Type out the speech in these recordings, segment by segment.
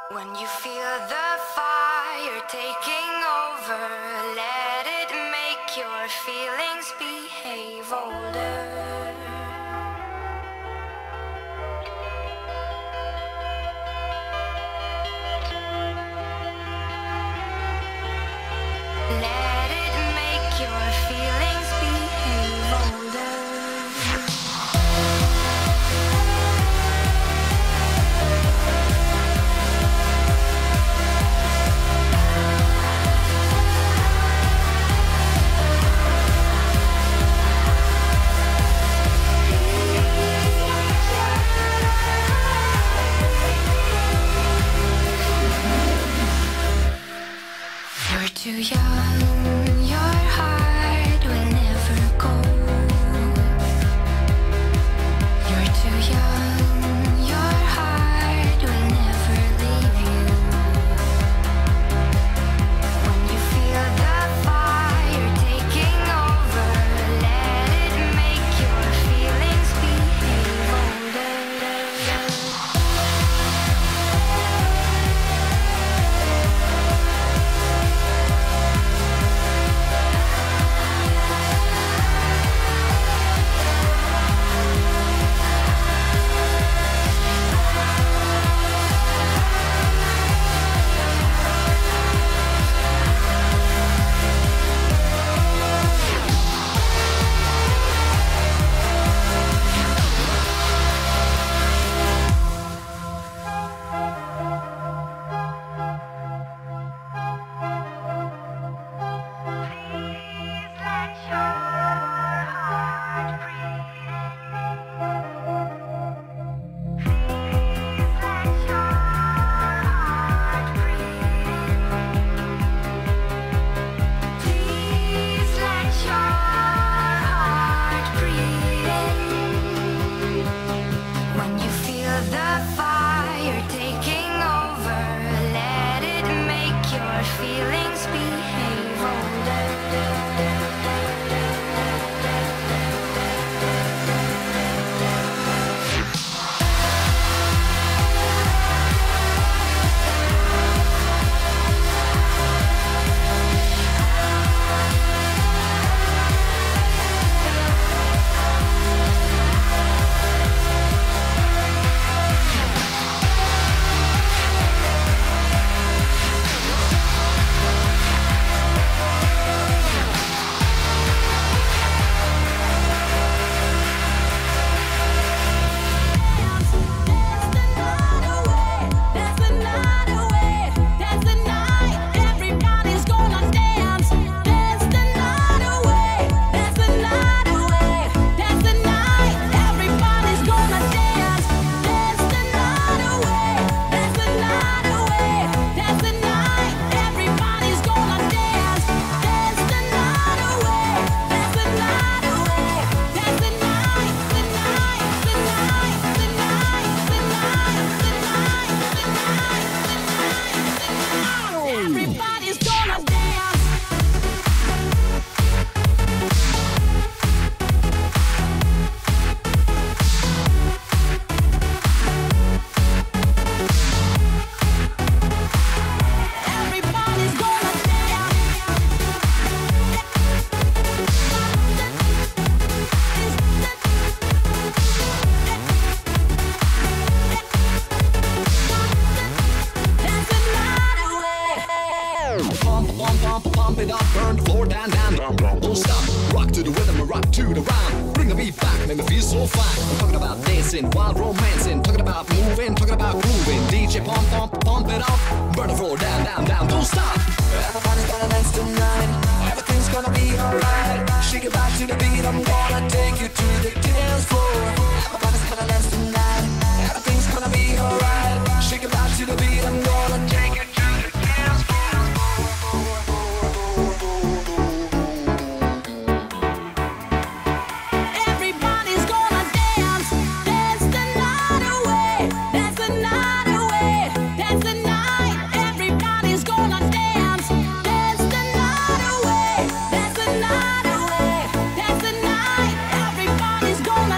When you feel the fire taking over, let it make your feelings behave older. Let it make your feelings behave older. Too young, your heart will never go. You're too young, your heart will never leave you. When you feel the fire taking over, let it make your feelings behave older. Feelings behave older. Pump it up, burn the floor down, down, down, down. Don't stop, rock to the rhythm and rock to the rhyme. Bring the beat back, make me feel so fine. I'm talking about dancing, wild romancing, talking about moving, talking about grooving. DJ pump it up, burn the floor down, down, down. Don't stop. Everybody's gonna dance tonight. Everything's gonna be alright. Shake it back to the beat. I'm gonna take you to the dance floor. Everybody's gonna dance tonight. Everything's gonna be alright. Shake it back to the beat. I'm gonna take you to the dance floor. Everybody's gonna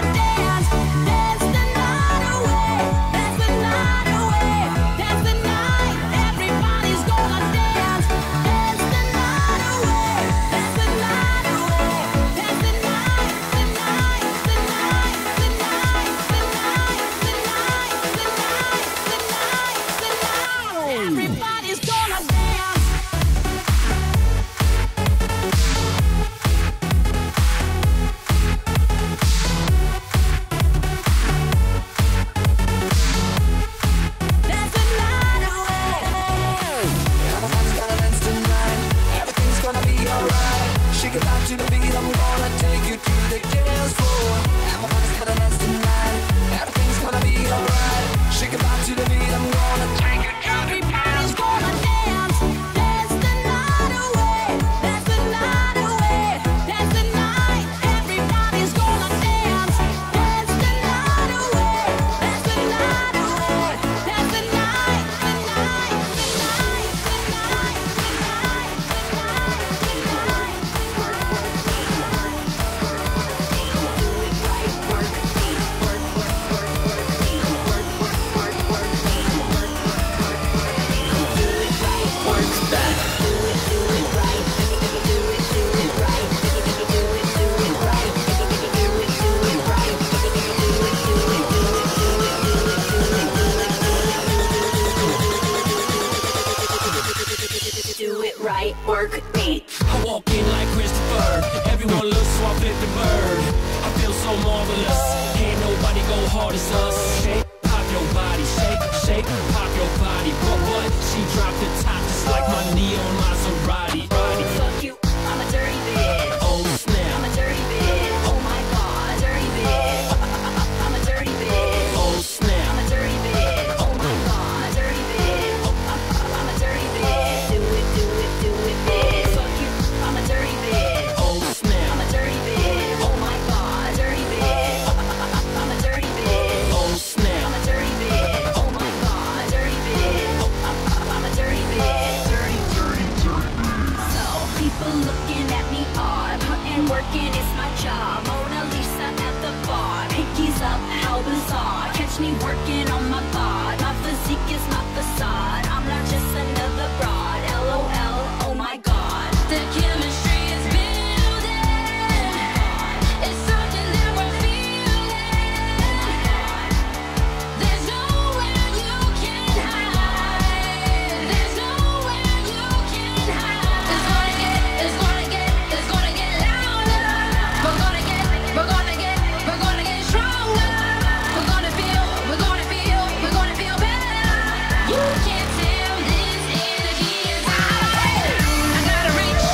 hard as us. Shake, pop your body, shake, shake, pop your body. But what? She dropped the top just like my neon Maserati. Fuck you, I'm a dirty bitch. Oh snap, I'm a dirty bitch. Oh my god, dirty bitch. I'm a dirty bitch. oh snap. I'm a dirty bitch. Oh my god, dirty bitch. I'm a dirty bitch. Do it, do it, do it, bitch. Fuck you, I'm a dirty bitch. Oh snap, I'm a dirty bitch. Oh my god, dirty bitch. I'm a dirty bitch. oh snap. I'm a dirty bitch. Oh my god, dirty bitch. I'm a dirty bitch. Dirty, dirty, dirty. So people looking at me odd, putting work in is my job. Mona Lisa at the bar, pinkies up, how bizarre. Catch me working on my bod. My physique is my facade. I'm not just another broad. LOL, oh my god. The chemistry is building. It's something that we're feeling. There's nowhere you can hide. There's nowhere you can hide. It's gonna get louder. We're gonna get stronger. We're gonna feel better. You can't tell this energy is high. I gotta reach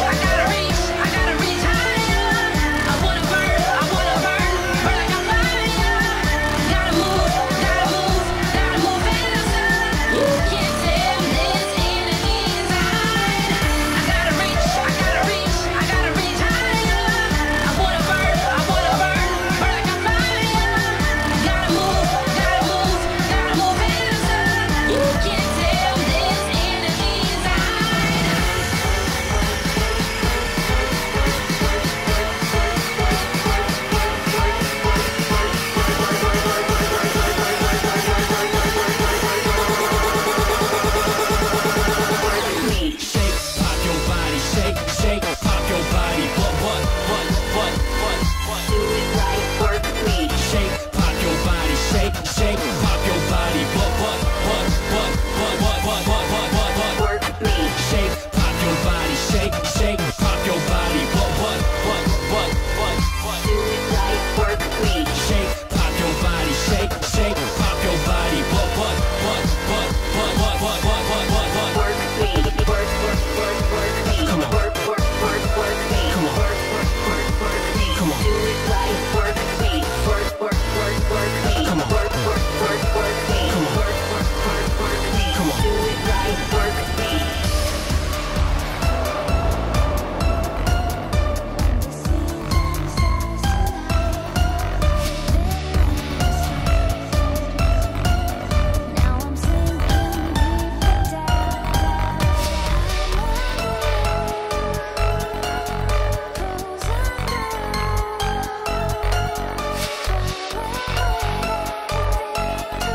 higher. I wanna burn like I'm fire. Gotta move faster. You can't tell this energy is high. I gotta reach higher. I wanna burn like I'm fire. Gotta move faster. You can't tell this energy is high. Me. Shake, pop your body, shake, shake, pop your body. But what? Do it right, work me. Shake, pop your body, shake, shake, pop your body. But what? Work me. Shake, pop your body, shake, shake, pop your body. But what? Do it right, work me. Shake, pop your body, shake, shake, pop your body. But what? Work me. Work me. Come on. Work me. Come on. Work me. Come on. Do it right, work me. Work me. Come on. Work me. Come on. Work me. Come on. Do it right, work me. Now I'm sinking deeper down. Close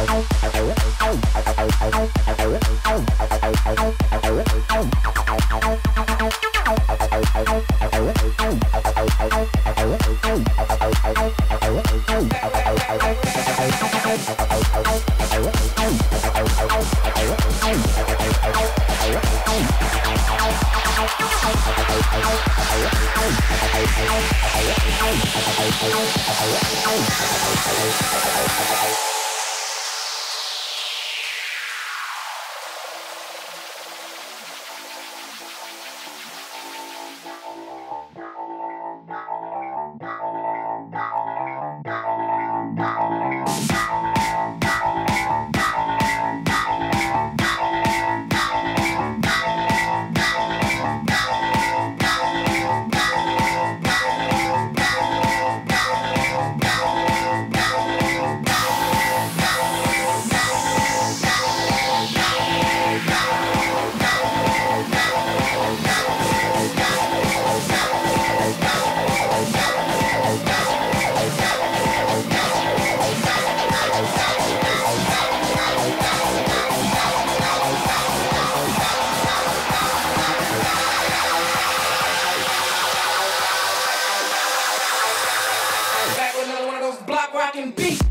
Back with another one of those block rockin' beats.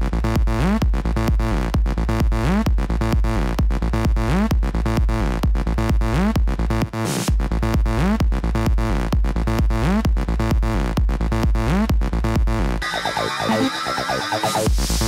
Out.